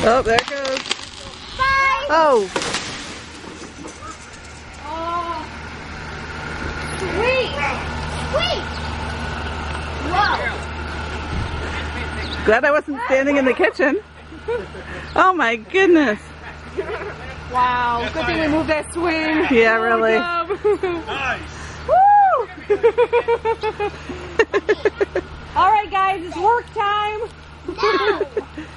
Oh, there it goes. Bye. Oh. Oh. Sweet. Sweet. Whoa. Glad I wasn't standing in the kitchen. Oh my goodness. Wow. Good thing we moved that swing. Yeah, really. Nice. Woo! All right, guys, it's work time. No.